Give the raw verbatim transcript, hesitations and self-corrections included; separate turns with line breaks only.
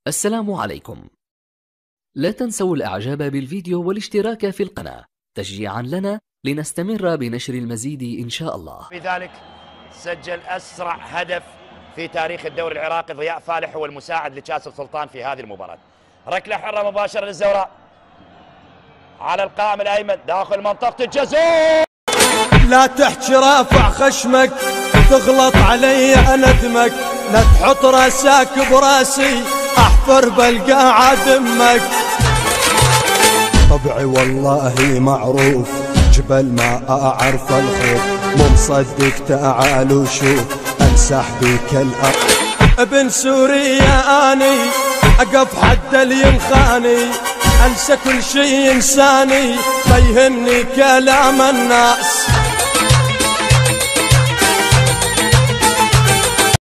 السلام عليكم. لا تنسوا الإعجاب بالفيديو والاشتراك في القناة تشجيعا لنا لنستمر بنشر المزيد إن شاء الله.
بذلك سجل أسرع هدف في تاريخ الدوري العراقي ضياء فالح، هو المساعد لكاسر سلطان في هذه المباراة. ركلة حرة مباشرة للزوراء على القائم الأيمن داخل منطقة الجزاء.
لا تحكي رافع خشمك تغلط علي أندمك، لا تحط راسك براسي أحفر بالقاع دمك. طبعي والله معروف جبل ما أعرف الخوف، مو مصدق تعال وشوف أمسح بك الأرض. ابن سوريا أني أقف حد اللي ينخاني، أنسى كل شي إنساني فيهمني كلام الناس.